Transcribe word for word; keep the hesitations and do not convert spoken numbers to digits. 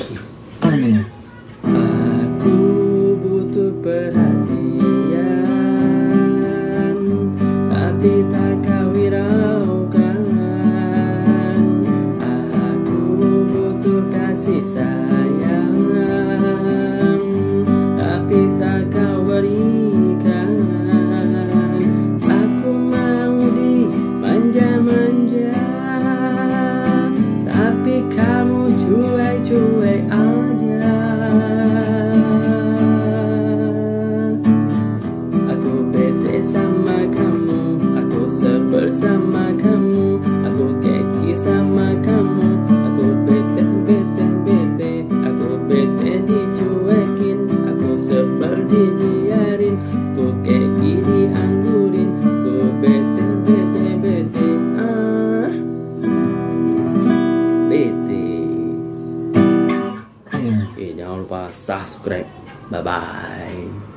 Aku butuh perhatian, tapi tak kau hiraukan. Aku butuh kasih sayang, tapi tak kau berikan. Aku mau dimanja-manja, tapi kamu cuek-cuek aja. Aku bete sama kamu, aku sebel sama kamu, aku keki sama kamu, aku bete, bete, bete, aku bete dicuekin, aku sebel dibiarin, aku keki dianggurin, aku bete, bete, bete, ah, bete. Oke, jangan lupa subscribe. Bye bye.